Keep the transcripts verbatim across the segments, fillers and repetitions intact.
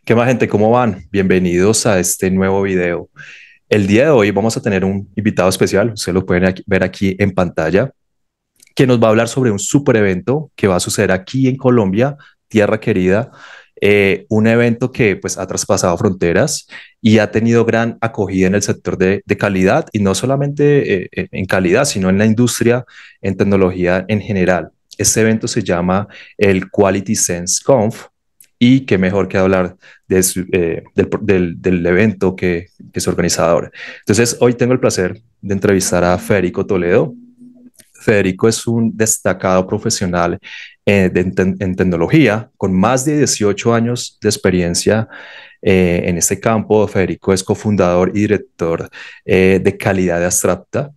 ¿Qué más, gente? ¿Cómo van? Bienvenidos a este nuevo video. El día de hoy vamos a tener un invitado especial, ustedes lo pueden aquí- ver aquí en pantalla, que nos va a hablar sobre un super evento que va a suceder aquí en Colombia, tierra querida, eh, un evento que pues ha traspasado fronteras y ha tenido gran acogida en el sector de, de calidad y no solamente eh, eh, en calidad, sino en la industria, en tecnología en general. Este evento se llama el Quality Sense Conf y qué mejor que hablar de su- eh, del, del- del evento que, que es organizador. Entonces, hoy tengo el placer de entrevistar a Federico Toledo. Federico es un destacado profesional eh, de- en, en tecnología con más de dieciocho años de experiencia eh, en este campo. Federico es cofundador y director eh, de calidad de Abstracta,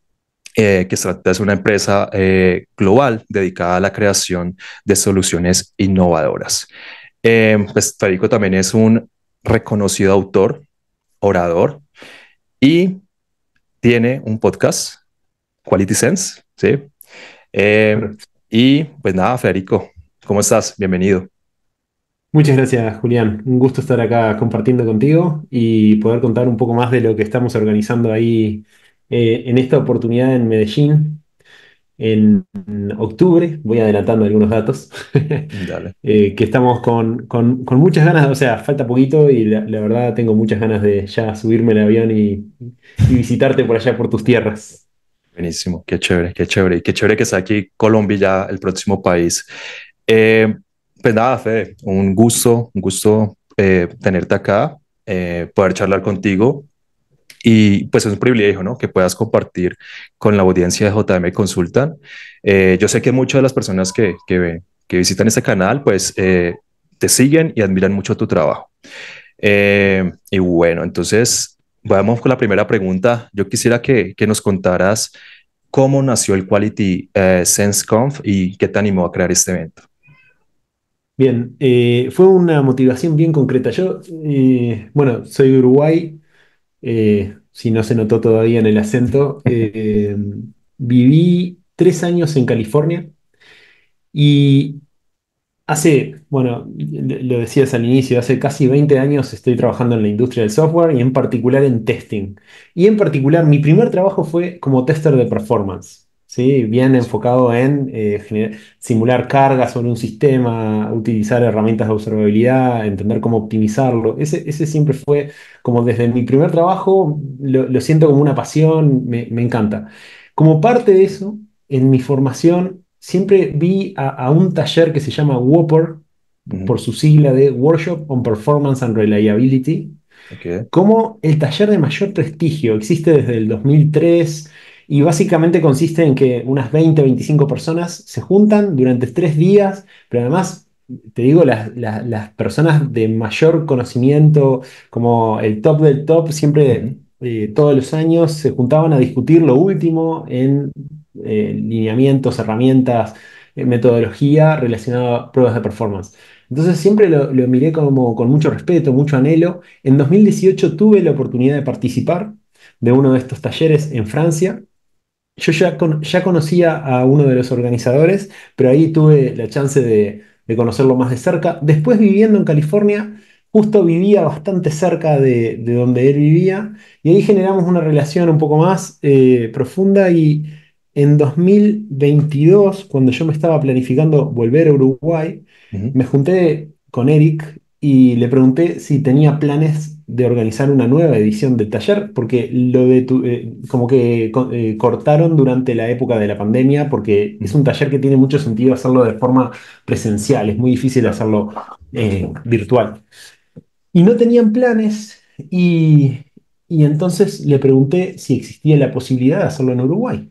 eh, que Abstracta es una empresa eh, global dedicada a la creación de soluciones innovadoras. Eh, pues Federico también es un reconocido autor, orador y tiene un podcast, Quality Sense, ¿sí? Eh, Correcto. y pues nada, Federico, ¿cómo estás? Bienvenido. Muchas gracias, Julián. Un gusto estar acá compartiendo contigo y poder contar un poco más de lo que estamos organizando ahí eh, en esta oportunidad en Medellín en octubre. Voy adelantando algunos datos. Dale. Eh, que estamos con, con- con muchas ganas, o sea, falta poquito y la, la verdad tengo muchas ganas de ya subirme al avión y, y visitarte por allá por tus tierras. Buenísimo, qué chévere, qué chévere. Y qué chévere que está aquí Colombia ya, el próximo país. Eh, pues nada, Fede, un gusto, un gusto eh, tenerte acá, eh, poder charlar contigo. Y pues es un privilegio, ¿no? Que puedas compartir con la audiencia de J M Consultan. Eh, yo sé que muchas de las personas que, que, ven- que visitan este canal, pues eh, te siguen y admiran mucho tu trabajo. Eh, y bueno, entonces vamos con la primera pregunta. Yo quisiera que, que nos contaras cómo nació el Quality eh, Sense Conf y qué te animó a crear este evento. Bien, eh, fue una motivación bien concreta. Yo, eh, bueno, soy de Uruguay. Eh, si no se notó todavía en el acento. Eh, viví tres años en California y hace, bueno, lo lo decías al inicio, hace casi veinte años estoy trabajando en la industria del software y en particular en testing. Y en particular, mi primer trabajo fue como tester de performance, ¿sí? Bien enfocado en eh, gener- simular cargas sobre un sistema, utilizar herramientas de observabilidad, entender cómo optimizarlo. Ese, ese siempre fue como desde mi primer trabajo, lo, lo siento como una pasión, me, me encanta. Como parte de eso, en mi formación siempre vi a, a un taller que se llama WOPR, Ujú. por su sigla de Workshop on Performance and Reliability, Ok. como el taller de mayor prestigio. Existe desde el dos mil tres y básicamente consiste en que unas veinte veinticinco personas se juntan durante tres días, pero además, te digo, las, las- las personas de mayor conocimiento, como el top del top, siempre, Ujú. eh, todos los años se juntaban a discutir lo último en eh, lineamientos, herramientas, eh, metodología relacionada a pruebas de performance. Entonces siempre lo, lo miré como con mucho respeto, mucho anhelo. En dos mil dieciocho tuve la oportunidad de participar de uno de estos talleres en Francia. Yo ya, con- ya conocía a uno de los organizadores, pero ahí tuve la chance de, de conocerlo más de cerca. Después, viviendo en California, justo vivía bastante cerca de, de donde él vivía y ahí generamos una relación un poco más eh, profunda. Y en dos mil veintidós, cuando yo me estaba planificando volver a Uruguay, Ujú. me junté con Eric y le pregunté si tenía planes de organizar una nueva edición del taller, porque lo de tu- eh, como que co- eh, cortaron durante la época de la pandemia, porque es Ujú. un taller que tiene mucho sentido hacerlo de forma presencial, es muy difícil Claro. hacerlo eh, virtual. Y no tenían planes y, y entonces le pregunté si existía la posibilidad de hacerlo en Uruguay.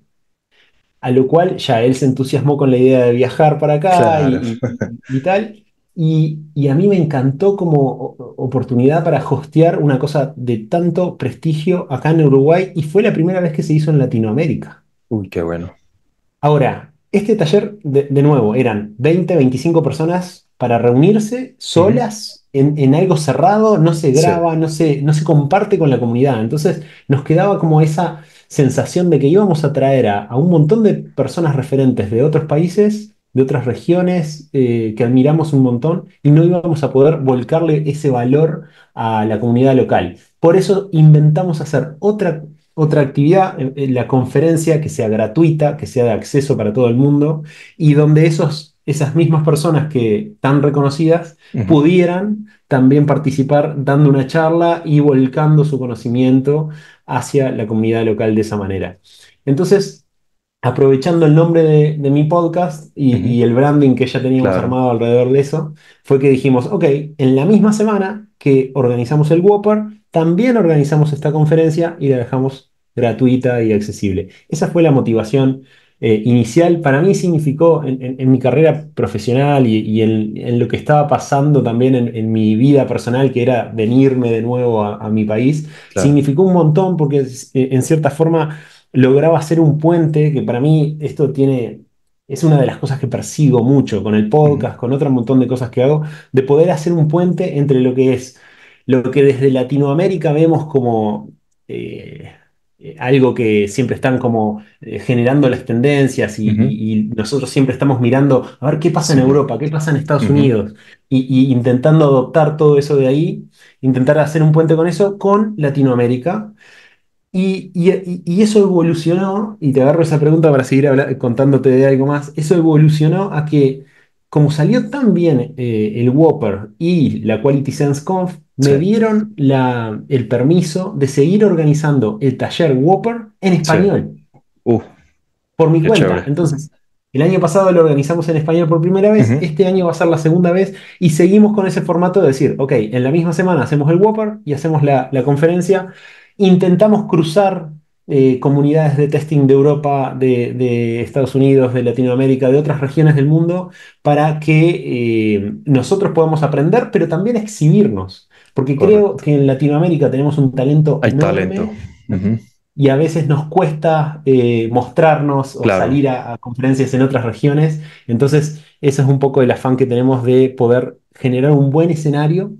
A lo cual ya él se entusiasmó con la idea de viajar para acá Claro. y, y- y tal. Y, y a mí me encantó como o- oportunidad para hostear una cosa de tanto prestigio acá en Uruguay y fue la primera vez que se hizo en Latinoamérica. Uy, qué bueno. Ahora, este taller, de, de nuevo, eran veinte veinticinco personas para reunirse Ujú. solas en, en algo cerrado, no se Sí. graba, no se, no se comparte con la comunidad. Entonces nos quedaba como esa sensación de que íbamos a traer a, a un montón de personas referentes de otros países de otras regiones eh, que admiramos un montón y no íbamos a poder volcarle ese valor a la comunidad local. Por eso inventamos hacer otra, otra actividad, eh, eh, la conferencia que sea gratuita, que sea de acceso para todo el mundo y donde esos, esas mismas personas que tan reconocidas Ujú. pudieran también participar dando una charla y volcando su conocimiento hacia la comunidad local de esa manera. Entonces, aprovechando el nombre de, de mi podcast y, Ujú. y el branding que ya teníamos Claro. armado alrededor de eso, fue que dijimos, ok, en la misma semana que organizamos el Whopper, también organizamos esta conferencia y la dejamos gratuita y accesible. Esa fue la motivación eh, inicial. Para mí significó en, en- en mi carrera profesional y, y en, en lo que estaba pasando también en, en mi vida personal, que era venirme de nuevo a, a mi país, Claro. significó un montón porque eh, en cierta forma lograba hacer un puente, que para mí esto tiene, es una de las cosas que persigo mucho con el Ujú. podcast, con otro montón de cosas que hago, de poder hacer un puente entre lo que es, lo que desde Latinoamérica vemos como eh, eh, algo que siempre están como eh, generando las tendencias y, Ujú. y- y nosotros siempre estamos mirando a ver qué pasa en Sí. Europa, qué pasa en Estados Ujú. Unidos y, y intentando adoptar todo eso de ahí, intentar hacer un puente con eso, con Latinoamérica. Y, y- y eso evolucionó, y te agarro esa pregunta para seguir habla- contándote de algo más, eso evolucionó a que, como salió tan bien eh, el Whopper y la Quality Sense Conf, Sí. me dieron la- el permiso de seguir organizando el taller Whopper en Sí. español, Uh, por mi qué cuenta. chévere. Entonces, el año pasado lo organizamos en español por primera vez, Ujú. este año va a ser la segunda vez, y seguimos con ese formato de decir, ok, en la misma semana hacemos el Whopper y hacemos la, la conferencia. Intentamos cruzar eh, comunidades de testing de Europa, de, de Estados Unidos, de Latinoamérica, de otras regiones del mundo, para que eh, nosotros podamos aprender, pero también exhibirnos. Porque creo Correcto. que en Latinoamérica tenemos un talento Hay talento. enorme Ujú. y a veces nos cuesta eh, mostrarnos o Claro. salir a, a conferencias en otras regiones. Entonces, ese es un poco el afán que tenemos de poder generar un buen escenario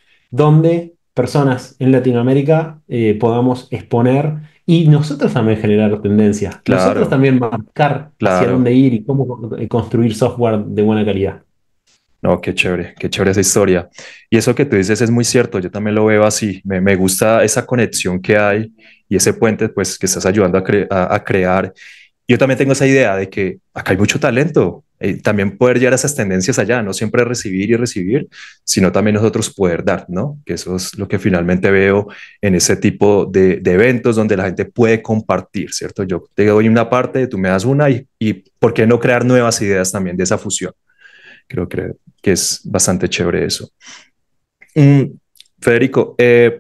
donde personas en Latinoamérica eh, podamos exponer y nosotros también generar tendencias, nosotros Claro. también marcar hacia Claro. dónde ir y cómo eh, construir software de buena calidad. No, qué chévere, qué chévere esa historia. Y eso que tú dices es muy cierto, yo también lo veo así. Me, me gusta esa conexión que hay y ese puente pues que estás ayudando a, cre- a, a crear. Yo también tengo esa idea de que acá hay mucho talento, eh, también poder llegar a esas tendencias allá, no siempre recibir y recibir, sino también nosotros poder dar, ¿no? Que eso es lo que finalmente veo en ese tipo de, de eventos donde la gente puede compartir, ¿cierto? Yo te doy una parte, tú me das una y, y ¿por qué no crear nuevas ideas también de esa fusión? Creo, creo que es bastante chévere eso. Mm, Federico, eh,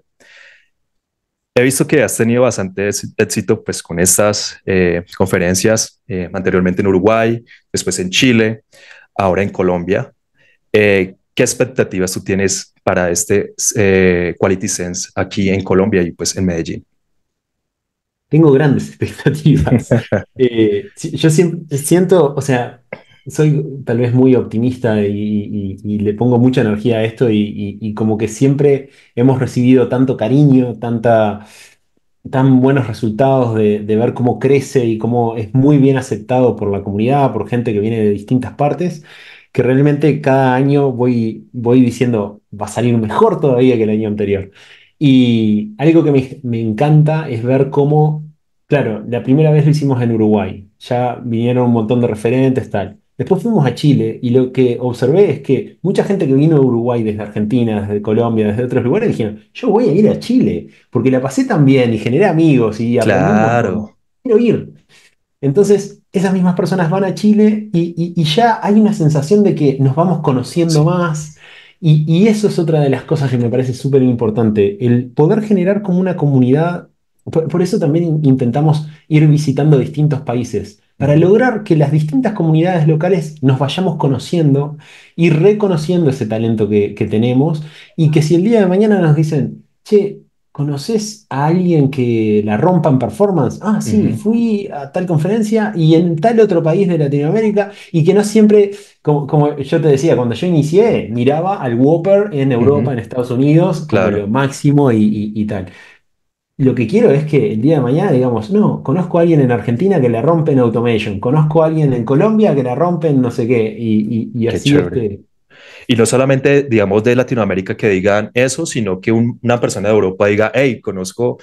he visto que has tenido bastante éx- éxito pues, con estas eh, conferencias, eh, anteriormente en Uruguay, después en Chile, ahora en Colombia. Eh, ¿qué expectativas tú tienes para este eh, Quality Sense aquí en Colombia y pues en Medellín? Tengo grandes expectativas. Eh, si- yo siempre siento, o sea, soy tal vez muy optimista y, y- y le pongo mucha energía a esto y, y- y como que siempre hemos recibido tanto cariño, tanta, tan buenos resultados de, de ver cómo crece y cómo es muy bien aceptado por la comunidad, por gente que viene de distintas partes, que realmente cada año voy, voy diciendo, va a salir mejor todavía que el año anterior. Y algo que me, me encanta es ver cómo, claro, la primera vez lo hicimos en Uruguay, ya vinieron un montón de referentes, tal. Después fuimos a Chile y lo que observé es que mucha gente que vino a Uruguay desde Argentina, desde Colombia, desde otros lugares, dijeron, yo voy a ir a Chile porque la pasé tan bien y generé amigos y aprendí un montón. Claro, Quiero ir. Entonces, esas mismas personas van a Chile y, y- y ya hay una sensación de que nos vamos conociendo sí. más. Y, y eso es otra de las cosas que me parece súper importante, el poder generar como una comunidad. Por, por eso también in- intentamos ir visitando distintos países, para Ujú. lograr que las distintas comunidades locales nos vayamos conociendo y reconociendo ese talento que, que tenemos. Y que si el día de mañana nos dicen, che, ¿conoces a alguien que la rompa en performance? Ah, sí, Ujú. fui a tal conferencia y en tal otro país de Latinoamérica y que no siempre, como, como yo te decía, cuando yo inicié, miraba al Whopper en Europa, Ujú. en Estados Unidos, como lo Claro. máximo y, y- y tal. lo que quiero es que el día de mañana digamos, no, conozco a alguien en Argentina que la rompe en automation, conozco a alguien en Colombia que la rompe en no sé qué, y, y- y Qué así chévere. este. Y no solamente, digamos, de Latinoamérica que digan eso, sino que un- una persona de Europa diga, hey, conozco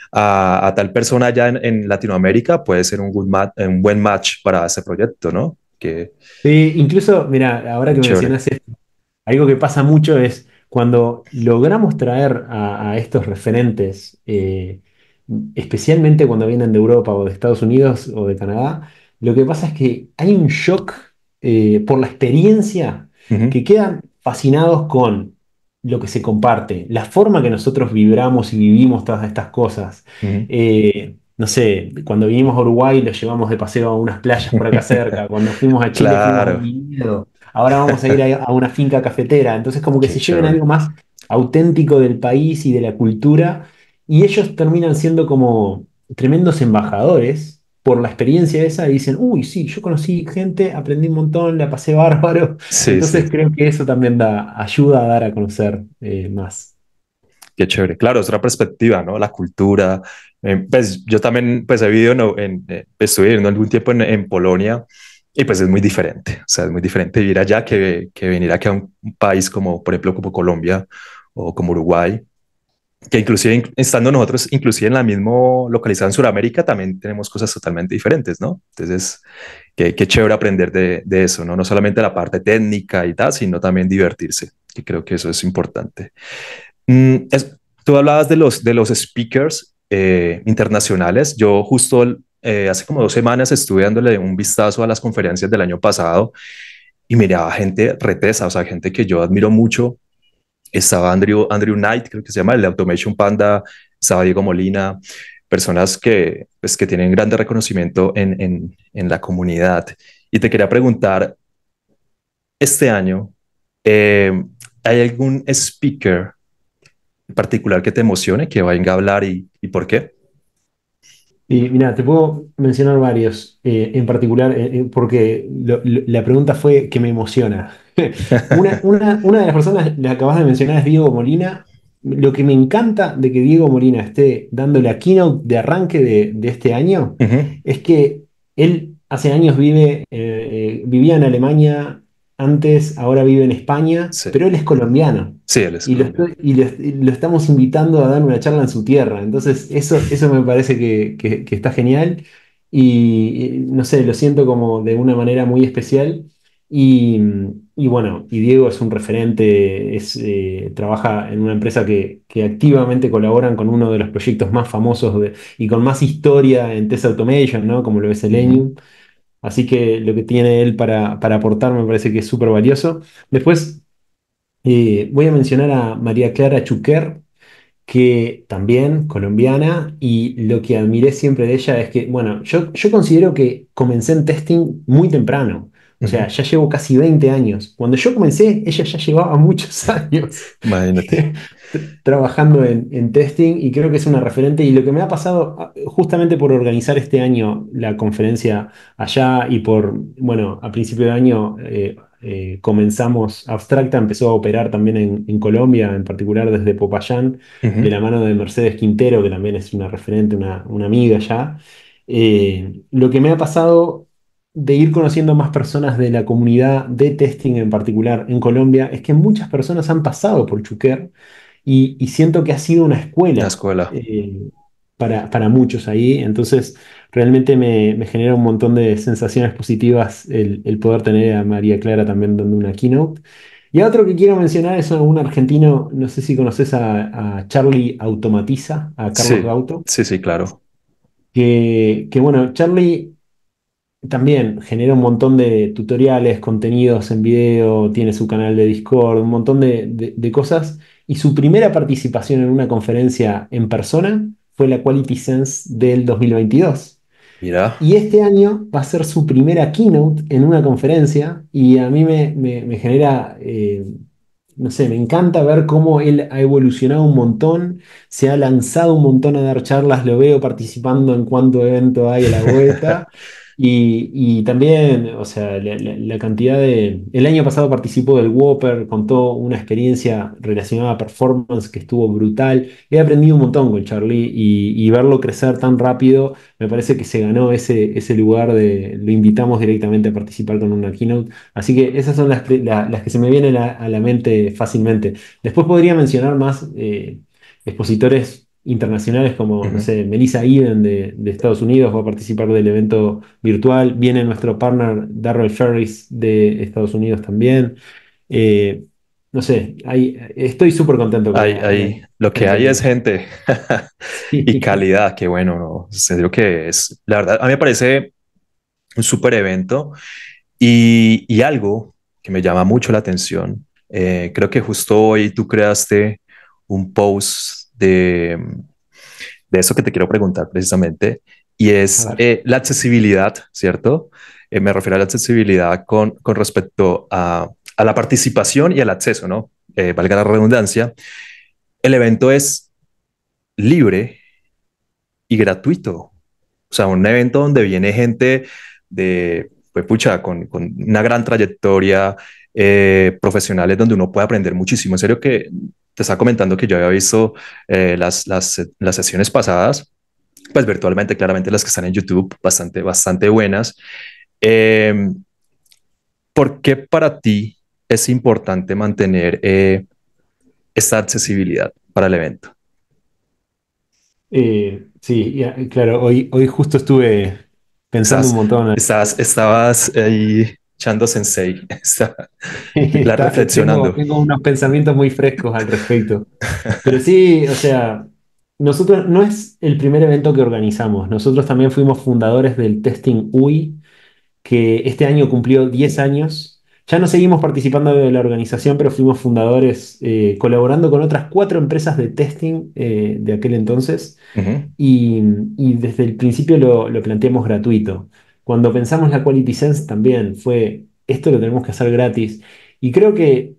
a, a tal persona allá en, en Latinoamérica, puede ser un, good ma- un buen match para ese proyecto, ¿no? Qué Sí, incluso, mira, ahora que chévere. mencionas esto, algo que pasa mucho es cuando logramos traer a, a estos referentes, eh, especialmente cuando vienen de Europa o de Estados Unidos o de Canadá, lo que pasa es que hay un shock eh, por la experiencia, Ujú, que quedan fascinados con lo que se comparte, la forma que nosotros vibramos y vivimos todas estas cosas. ujú. Eh, no sé, cuando vinimos a Uruguay los llevamos de paseo a unas playas por acá cerca, cuando fuimos a Chile fuimos a un Claro, viñedo. Ahora vamos a ir a, a una finca cafetera. Entonces, como que qué se lleven chévere. algo más auténtico del país y de la cultura. Y ellos terminan siendo como tremendos embajadores por la experiencia esa y dicen, uy, sí, yo conocí gente, aprendí un montón, la pasé bárbaro. Sí, Entonces, sí, creo que eso también da, ayuda a dar a conocer eh, más. qué chévere. Claro, es otra perspectiva, ¿no? La cultura. Eh, pues yo también, pues he vivido, en, en, eh, estuve viviendo algún tiempo en, en Polonia y pues es muy diferente. O sea, es muy diferente vivir allá que, que venir aquí a un, un país como, por ejemplo, como Colombia o como Uruguay, que inclusive in- estando nosotros, inclusive en la misma localizada en Sudamérica, también tenemos cosas totalmente diferentes, ¿no? Entonces, qué, qué chévere aprender de, de eso, ¿no? No solamente la parte técnica y tal, sino también divertirse, que creo que eso es importante. Mm, es- Tú hablabas de los, de los speakers eh, internacionales. Yo justo eh, hace como dos semanas estuve dándole un vistazo a las conferencias del año pasado y miraba gente retesa, o sea, gente que yo admiro mucho. Estaba Andrew, Andrew Knight, creo que se llama, el de Automation Panda, estaba Diego Molina, personas que, pues, que tienen grande reconocimiento en, en, en la comunidad. Y te quería preguntar, este año, eh, ¿hay algún speaker en particular que te emocione, que venga a hablar y, y por qué? Y mira, te puedo mencionar varios, eh, en particular, eh, eh, porque lo- lo- la pregunta fue que me emociona. Una, una, una de las personas, la acabas de mencionar, es Diego Molina. Lo que me encanta de que Diego Molina esté dando la keynote de arranque de, de este año Ujú. es que él hace años vive, eh, eh, vivía en Alemania antes, ahora vive en España, Sí, pero él es colombiano. sí, él es Y lo, colombiano. estoy- y lo, y lo estamos invitando a dar una charla en su tierra. Entonces, eso, eso me parece que, que- que está genial. Y, y, no sé, lo siento como de una manera muy especial. Y, y bueno, y Diego es un referente, es, eh, trabaja en una empresa que, que activamente colaboran con uno de los proyectos más famosos de- y con más historia en Test Automation, ¿no? Como lo es Ujú, Selenium. Así que lo que tiene él para, para aportar me parece que es súper valioso. Después. Eh, voy a mencionar a María Clara Chuquer, que también colombiana, y lo que admiré siempre de ella es que, bueno, yo, yo considero que comencé en testing muy temprano, o sea, ujú. ya llevo casi veinte años. Cuando yo comencé, ella ya llevaba muchos años Imagínate. tr- trabajando en, en testing y creo que es una referente. Y lo que me ha pasado, ah, justamente por organizar este año la conferencia allá y por, bueno, a principio de año eh, eh, comenzamos, Abstracta empezó a operar también en, en Colombia, en particular desde Popayán, de Ujú, la mano de Mercedes Quintero, que también es una referente, una, una amiga ya. Eh, lo que me ha pasado de ir conociendo más personas de la comunidad de testing en particular en Colombia es que muchas personas han pasado por Chuquer y, y siento que ha sido una la escuela escuela. eh, para, para muchos ahí. Entonces, realmente me, me genera un montón de sensaciones positivas el, el poder tener a María Clara también dando una keynote. Y a otro que quiero mencionar es a un argentino, no sé si conoces a, a Charlie Automatiza, a Carlos Sí, Gauto, sí, sí, claro. que, que bueno, Charlie también genera un montón de tutoriales, contenidos en video, tiene su canal de Discord, un montón de, de- de cosas. Y su primera participación en una conferencia en persona fue la Quality Sense del dos mil veintidós. Mira, Y este año va a ser su primera keynote en una conferencia y a mí me, me- me genera, eh, no sé, me encanta ver cómo él ha evolucionado un montón, se ha lanzado un montón a dar charlas, lo veo participando en cuanto evento hay a la vuelta. Y, y también, o sea, la, la- la cantidad de... El año pasado participó del Whopper, contó una experiencia relacionada a performance que estuvo brutal. He aprendido un montón con Charlie y, y verlo crecer tan rápido, me parece que se ganó ese, ese lugar de... Lo invitamos directamente a participar con una keynote. Así que esas son las, pri- la- las que se me vienen a, a la mente fácilmente. Después podría mencionar más eh, expositores internacionales como, no Ujú. sé, Melissa Eden de, de Estados Unidos va a participar del evento virtual. Viene nuestro partner Darrell Ferris de Estados Unidos también. Eh, no sé, hay- estoy súper contento con Hay, la, la hay, lo que gente que hay es tenemos. gente y Sí. calidad, que bueno, ¿no? En serio que es, la verdad, a mí me parece un súper evento y, y algo que me llama mucho la atención. Eh, creo que justo hoy tú creaste un post de, de eso que te quiero preguntar precisamente, y A es ver. eh, la accesibilidad, ¿cierto? Eh, me refiero a la accesibilidad con, con respecto a, a la participación y al acceso, ¿no? Eh, valga la redundancia. El evento es libre y gratuito. O sea, un evento donde viene gente de, pues pucha, con, con una gran trayectoria, eh, profesionales donde uno puede aprender muchísimo. En serio que te estaba comentando que yo había visto eh, las, las, las sesiones pasadas, pues virtualmente, claramente las que están en YouTube, bastante, bastante buenas. Eh, ¿Por qué para ti es importante mantener eh, esta accesibilidad para el evento? Eh, sí, ya, claro, hoy, hoy justo estuve pensando un Estás, montón. estás, estabas ahí echando sensei, está, la Está- tengo, reflexionando. tengo unos pensamientos muy frescos al respecto. Pero sí, o sea, nosotros no es el primer evento que organizamos. Nosotros también fuimos fundadores del Testing U I, que este año cumplió diez años. Ya no seguimos participando de la organización, pero fuimos fundadores eh, colaborando con otras cuatro empresas de testing eh, de aquel entonces. Ujú, Y, y desde el principio lo, lo planteamos gratuito. Cuando pensamos la Quality Sense también fue, esto lo tenemos que hacer gratis. Y creo que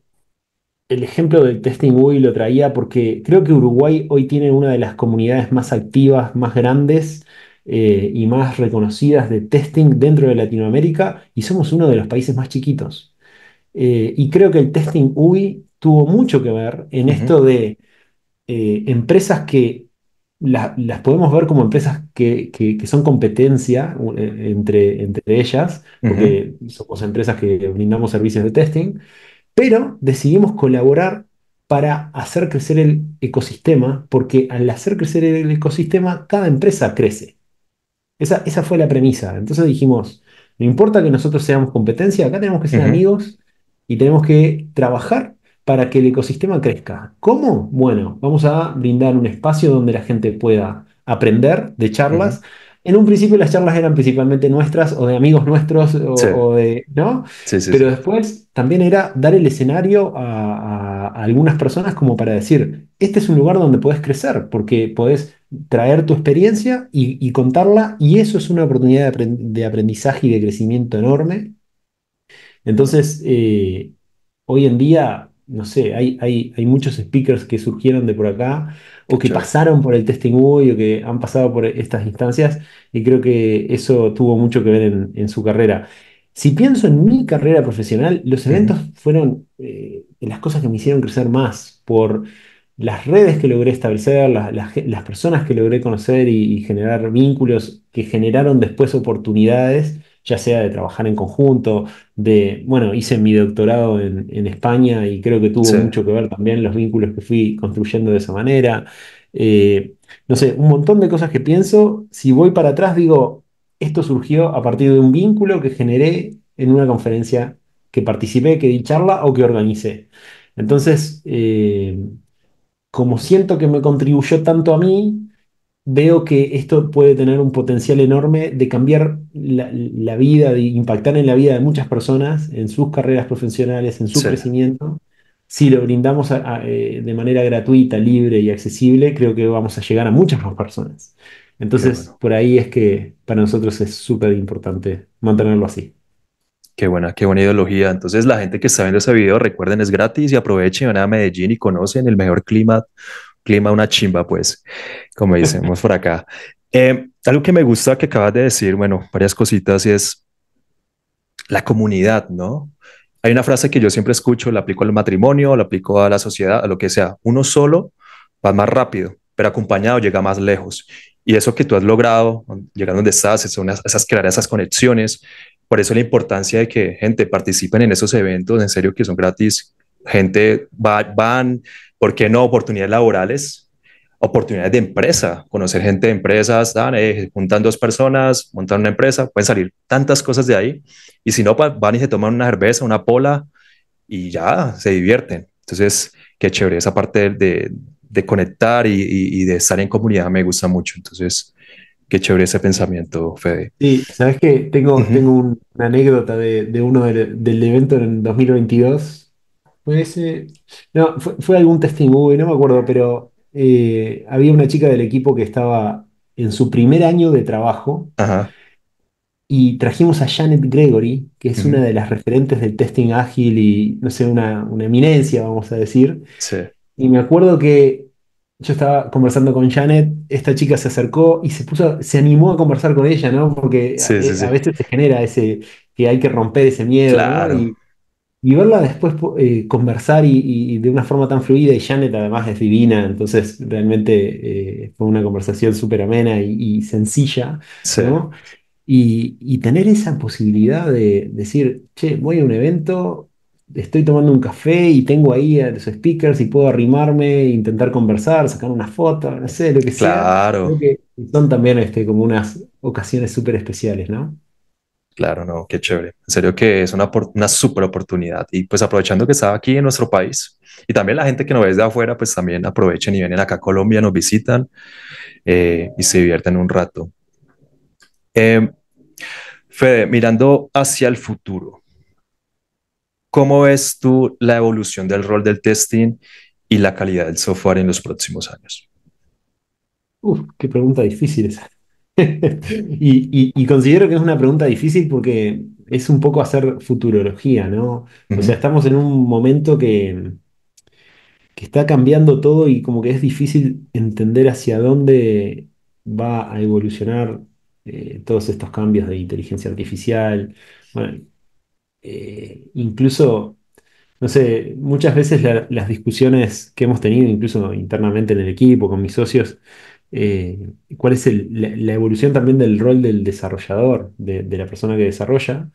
el ejemplo del testing U I lo traía porque creo que Uruguay hoy tiene una de las comunidades más activas, más grandes eh, y más reconocidas de testing dentro de Latinoamérica y somos uno de los países más chiquitos. Eh, y creo que el testing U I tuvo mucho que ver en ujú, esto de eh, empresas que la- las podemos ver como empresas que, que- que son competencia eh, entre, entre ellas, ujú, porque somos empresas que brindamos servicios de testing, pero decidimos colaborar para hacer crecer el ecosistema, porque al hacer crecer el ecosistema, cada empresa crece. Esa, esa fue la premisa. Entonces dijimos, no importa que nosotros seamos competencia, acá tenemos que ser ujú, amigos y tenemos que trabajar para que el ecosistema crezca. ¿Cómo? Bueno, vamos a brindar un espacio donde la gente pueda aprender de ujú. charlas. En un principio las charlas eran principalmente nuestras o de amigos nuestros o, Sí, o de, ¿no? sí, sí, Pero sí. después también era dar el escenario a, a- a algunas personas como para decir, este es un lugar donde podés crecer, porque podés traer tu experiencia y, y contarla, y eso es una oportunidad de, apren- de aprendizaje y de crecimiento enorme. Entonces, eh, hoy en día, no sé, hay, hay, hay muchos speakers que surgieron de por acá Qué o que chévere. pasaron por el testing U I o que han pasado por estas instancias y creo que eso tuvo mucho que ver en, en su carrera. Si pienso en mi carrera profesional, los Ujú, eventos fueron eh, de las cosas que me hicieron crecer más por las redes que logré establecer, las, las ge- las personas que logré conocer y, y generar vínculos que generaron después oportunidades, ya sea de trabajar en conjunto de, bueno, hice mi doctorado en, en España y creo que tuvo sí. mucho que ver también los vínculos que fui construyendo de esa manera. Eh, no sé, un montón de cosas que pienso. Si voy para atrás, digo, esto surgió a partir de un vínculo que generé en una conferencia que participé, que di charla o que organicé. Entonces, eh, como siento que me contribuyó tanto a mí, veo que esto puede tener un potencial enorme de cambiar la, la vida, de impactar en la vida de muchas personas, en sus carreras profesionales, en su Sí, crecimiento. Si lo brindamos a- a, eh, de manera gratuita, libre y accesible, creo que vamos a llegar a muchas más personas. qué Entonces, bueno. por ahí es que para nosotros es súper importante mantenerlo así. Qué buena, qué buena ideología. Entonces, la gente que está viendo ese video, recuerden, es gratis y aprovechen, van a Medellín y conocen el mejor clima, clima, una chimba, pues, como decimos por acá. Eh, Algo que me gusta que acabas de decir, bueno, varias cositas, y es la comunidad, ¿no? Hay una frase que yo siempre escucho, la aplico al matrimonio, la aplico a la sociedad, a lo que sea. Uno solo va más rápido, pero acompañado llega más lejos. Y eso que tú has logrado, llegar donde estás, son esas, crear esas conexiones. Por eso la importancia de que gente participen en esos eventos, en serio que son gratis. Gente va, van, ¿por qué no? Oportunidades laborales, oportunidades de empresa, conocer gente de empresas, dan, eh, juntan dos personas, montan una empresa, pueden salir tantas cosas de ahí. Y si no, pues van y se toman una cerveza, una pola y ya se divierten. Entonces, qué chévere, esa parte de, de conectar y, y, y, de estar en comunidad me gusta mucho. Entonces, qué chévere ese pensamiento, Fede. Sí, ¿sabes qué? Uh Tengo, -huh. tengo un- una anécdota de, de uno del, del evento en dos mil veintidós. Fue ese. No, fue, fue algún testing, uy, no me acuerdo, pero eh, había una chica del equipo que estaba en su primer año de trabajo Ajá. y trajimos a Janet Gregory, que Uh es una -huh. de las referentes del testing ágil y, no sé, una, una eminencia, vamos a decir. Sí, Y me acuerdo que yo estaba conversando con Janet, esta chica se acercó y se puso, se animó a conversar con ella, ¿no? Porque a, sí, sí, eh, a sí. veces se genera ese, que hay que romper ese miedo, ¿no? Claro, Y, y verla después po- eh, conversar y, y- y de una forma tan fluida, y Janet además es divina, entonces realmente eh, fue una conversación súper amena y, y sencilla, sí, ¿no? Y, y tener esa posibilidad de decir, che, voy a un evento, estoy tomando un café y tengo ahí a los speakers y puedo arrimarme, e intentar conversar, sacar una foto, no sé, lo que sea. Creo claro, que son también este, como unas ocasiones súper especiales, ¿no? claro, no, qué chévere. En serio que es una, una súper oportunidad. Y pues aprovechando que estaba aquí en nuestro país y también la gente que nos ve desde afuera, pues también aprovechen y vienen acá a Colombia, nos visitan eh, y se divierten un rato. Eh, Fede, mirando hacia el futuro, ¿cómo ves tú la evolución del rol del testing y la calidad del software en los próximos años? Uf, qué pregunta difícil esa. Y, y- y considero que es una pregunta difícil porque es un poco hacer futurología, ¿no? O sea, Ujú, estamos en un momento que que está cambiando todo y como que es difícil entender hacia dónde va a evolucionar eh, todos estos cambios de inteligencia artificial. Bueno, eh, incluso, no sé, muchas veces la- las discusiones que hemos tenido, incluso internamente en el equipo, con mis socios, eh, cuál es el- la, la evolución también del rol del desarrollador, de, de la persona que desarrolla,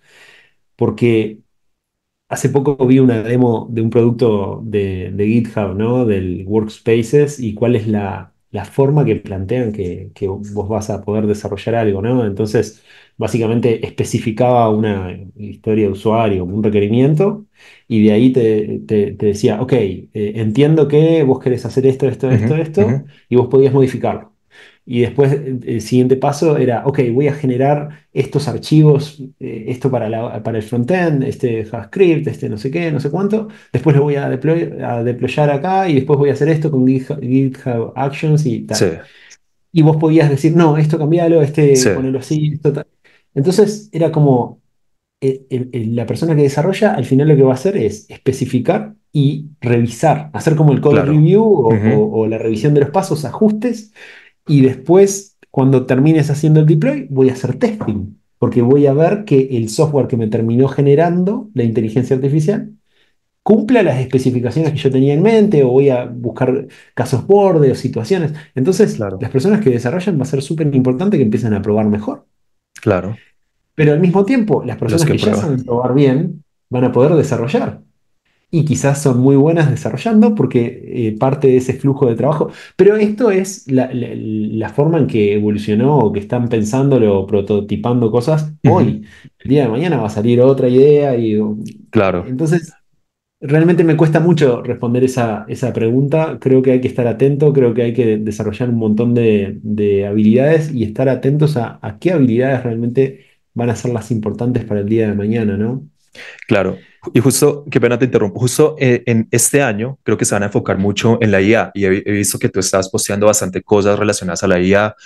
porque hace poco vi una demo de un producto de, de GitHub, ¿no? Del Workspaces y cuál es la, la forma que plantean que, que vos vas a poder desarrollar algo, ¿no? Entonces, básicamente especificaba una historia de usuario, un requerimiento, y de ahí te, te- te decía, ok, eh, entiendo que vos querés hacer esto, esto, ujú, esto, ujú. esto, y vos podías modificarlo. Y después eh, el siguiente paso era, ok, voy a generar estos archivos, eh, esto para, la- para el frontend, este JavaScript, este no sé qué, no sé cuánto. Después lo voy a, deploy, a deployar acá y después voy a hacer esto con GitHub, GitHub Actions y Sí, tal. Y vos podías decir, no, esto cambialo, este sí, ponelo así, esto tal. Entonces era como eh, el- el- la persona que desarrolla al final lo que va a hacer es especificar y revisar, hacer como el code claro. review o, Ujú, o o la revisión de los pasos, ajustes y después, cuando termines haciendo el deploy, voy a hacer testing, porque voy a ver que el software que me terminó generando la inteligencia artificial cumpla las especificaciones que yo tenía en mente, o voy a buscar casos borde o situaciones. Entonces, claro, las personas que desarrollan va a ser súper importante que empiecen a probar mejor. claro. Pero al mismo tiempo, las Los personas que que ya prueban. saben probar bien van a poder desarrollar y quizás son muy buenas desarrollando porque eh, parte de ese flujo de trabajo, pero esto es la, la- la forma en que evolucionó o que están pensándolo o prototipando cosas Ujú, hoy. El día de mañana va a salir otra idea y claro, entonces realmente me cuesta mucho responder esa, esa pregunta. Creo que hay que estar atento, creo que hay que desarrollar un montón de, de habilidades y estar atentos a, a qué habilidades realmente van a ser las importantes para el día de mañana, ¿no? claro. Y justo, qué pena te interrumpo, justo eh, en este año creo que se van a enfocar mucho en la I A y he, he visto que tú estás posteando bastante cosas relacionadas a la I A,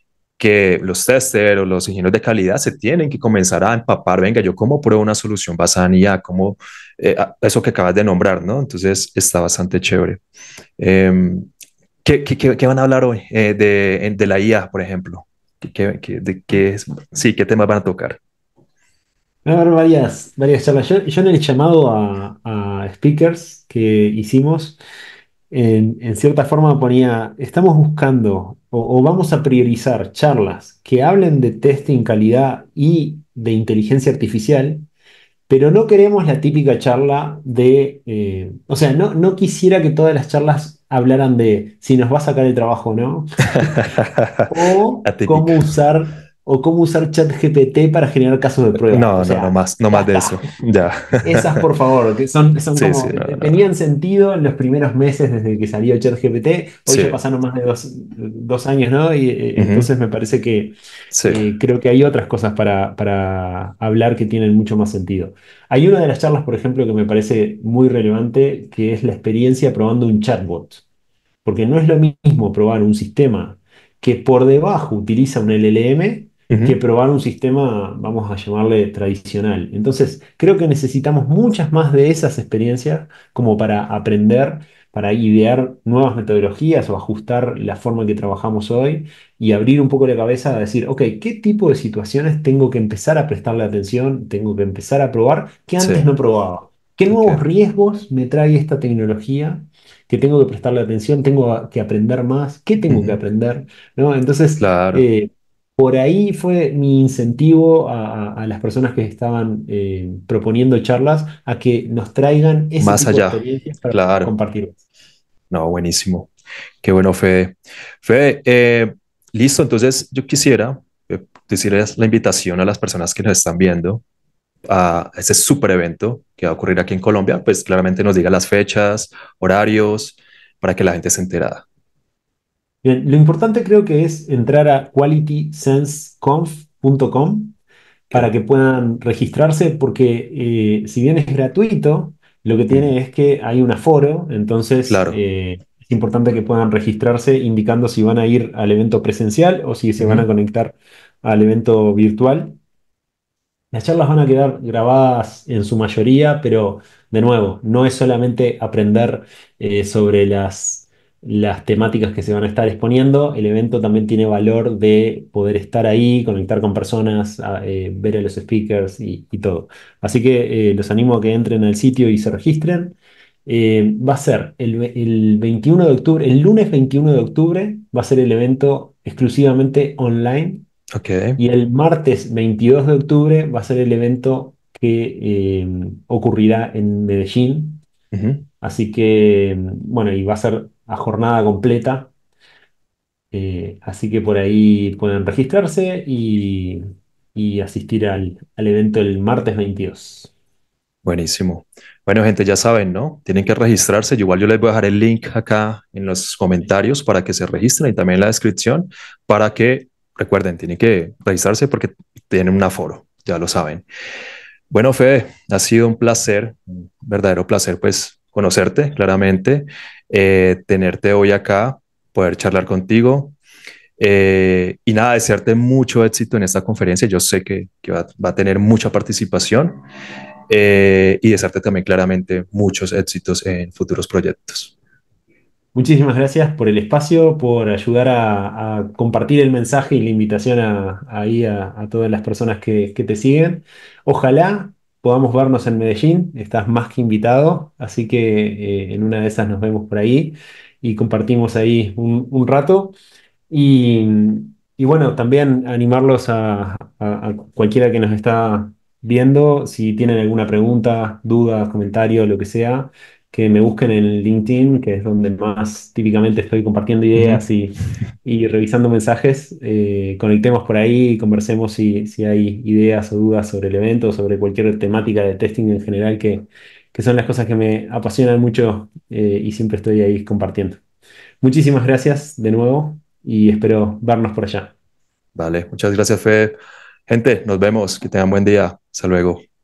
que los testers o los ingenieros de calidad se tienen que comenzar a empapar. Venga, yo cómo pruebo una solución basada en I A, como eh, eso que acabas de nombrar, ¿no? Entonces está bastante chévere. Eh, ¿qué, qué, qué, qué van a hablar hoy eh, de, de la I A, por ejemplo? ¿Qué, qué- qué- de qué es? Sí, ¿qué temas van a tocar? Va a haber varias, varias charlas. Yo, yo en el llamado a, a speakers que hicimos, en, en cierta forma ponía, estamos buscando o, o vamos a priorizar charlas que hablen de testing, calidad y de inteligencia artificial, pero no queremos la típica charla de, eh, o sea, no, no quisiera que todas las charlas hablaran de si nos va a sacar el trabajo o no, o cómo Atípica. usar, o cómo usar ChatGPT para generar casos de prueba. O No, no, no sea, más, no ya más de eso. está. Ya. Esas, por favor, que son, son Sí, sí, como, no, te- no. tenían sentido en los primeros meses desde que salió ChatGPT. Hoy Sí. ya pasaron más de dos, dos años, ¿no? Y eh, Ujú. entonces me parece que Sí. eh, creo que hay otras cosas para, para hablar que tienen mucho más sentido. Hay una de las charlas, por ejemplo, que me parece muy relevante, que es la experiencia probando un chatbot. Porque no es lo mismo probar un sistema que por debajo utiliza un L L M que Ujú. probar un sistema, vamos a llamarle tradicional. Entonces, creo que necesitamos muchas más de esas experiencias como para aprender, para idear nuevas metodologías o ajustar la forma en que trabajamos hoy y abrir un poco la cabeza a decir, ok, ¿qué tipo de situaciones tengo que empezar a prestarle atención? Tengo que empezar a probar que Sí. antes no probaba. ¿Qué Ok. nuevos riesgos me trae esta tecnología que tengo que prestarle atención, tengo a- que aprender más, qué tengo que Ujú. aprender, ¿no? Entonces, Claro. eh, por ahí fue mi incentivo a, a- a las personas que estaban eh, proponiendo charlas a que nos traigan ese Más tipo de allá. experiencias para poder Claro. compartir. No, buenísimo. Qué bueno, Fede. Fede, eh, listo. Entonces, yo quisiera eh, decirles la invitación a las personas que nos están viendo a ese super evento que va a ocurrir aquí en Colombia. Pues claramente nos diga las fechas, horarios, para que la gente esté enterada. Bien, lo importante creo que es entrar a quality sense conf punto com para Ok. que puedan registrarse, porque eh, si bien es gratuito, lo que Ujú. tiene es que hay un aforo, entonces Claro. eh, es importante que puedan registrarse indicando si van a ir al evento presencial o si se van a Ujú. conectar al evento virtual. Las charlas van a quedar grabadas en su mayoría, pero de nuevo, no es solamente aprender eh, sobre las, las temáticas que se van a estar exponiendo, el evento también tiene valor de poder estar ahí, conectar con personas, a- eh, ver a los speakers y, y todo. Así que eh, los animo a que entren al sitio y se registren. Eh, va a ser el, ve- el veintiuno de octubre, el lunes veintiuno de octubre, va a ser el evento exclusivamente online. Ok. Y el martes veintidós de octubre va a ser el evento que eh, ocurrirá en Medellín. Ujú. Así que, bueno, y va a ser a jornada completa. Eh, así que por ahí pueden registrarse y, y asistir al, al evento el martes veintidós. Buenísimo. Bueno, gente, ya saben, ¿no? Tienen que registrarse. Yo igual yo les voy a dejar el link acá en los comentarios para que se registren y también en la descripción para que, recuerden, tienen que registrarse porque tienen un aforo, ya lo saben. Bueno, Fede, ha sido un placer, un verdadero placer, pues, conocerte claramente, eh, tenerte hoy acá, poder charlar contigo. Eh, y nada, desearte mucho éxito en esta conferencia. Yo sé que, que va, va a tener mucha participación eh, y desearte también claramente muchos éxitos en futuros proyectos. Muchísimas gracias por el espacio, por ayudar a, a compartir el mensaje y la invitación a, ahí a, a todas las personas que, que te siguen. Ojalá podamos vernos en Medellín, estás más que invitado, así que eh, en una de esas nos vemos por ahí y compartimos ahí un, un rato. Y, y bueno, también animarlos a, a- a cualquiera que nos está viendo, si tienen alguna pregunta, duda, comentario, lo que sea, que me busquen en LinkedIn, que es donde más típicamente estoy compartiendo Ujú. ideas y, y revisando mensajes. Eh, conectemos por ahí y conversemos si, si hay ideas o dudas sobre el evento, sobre cualquier temática de testing en general, que, que son las cosas que me apasionan mucho eh, y siempre estoy ahí compartiendo. Muchísimas gracias de nuevo y espero vernos por allá. Vale, muchas gracias, Fede. Gente, nos vemos. Que tengan buen día. Hasta luego.